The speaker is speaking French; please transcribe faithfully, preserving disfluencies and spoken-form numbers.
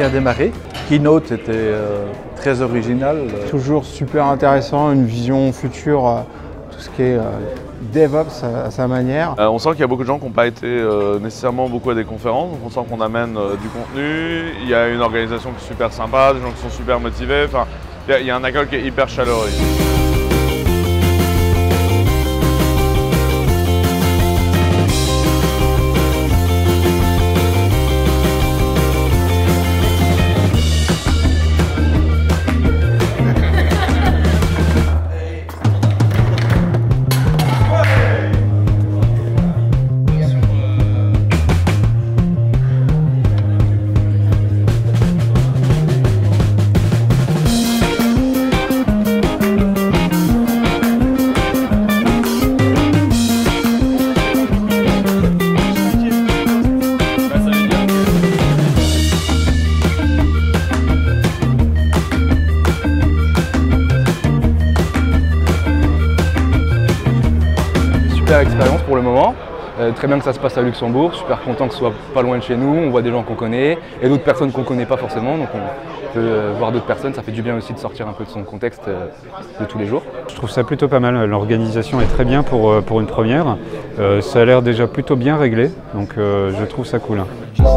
bien démarré. Keynote était euh, très original. Toujours super intéressant, une vision future, euh, tout ce qui est euh, DevOps à, à sa manière. Euh, on sent qu'il y a beaucoup de gens qui n'ont pas été euh, nécessairement beaucoup à des conférences, donc on sent qu'on amène euh, du contenu, il y a une organisation qui est super sympa, des gens qui sont super motivés, enfin, il y a, il y a un accueil qui est hyper chaleureux ici. Super expérience pour le moment, euh, très bien que ça se passe à Luxembourg, super content que ce soit pas loin de chez nous, on voit des gens qu'on connaît et d'autres personnes qu'on connaît pas forcément, donc on peut euh, voir d'autres personnes, ça fait du bien aussi de sortir un peu de son contexte euh, de tous les jours. Je trouve ça plutôt pas mal, l'organisation est très bien pour, pour une première, euh, ça a l'air déjà plutôt bien réglé, donc euh, je trouve ça cool.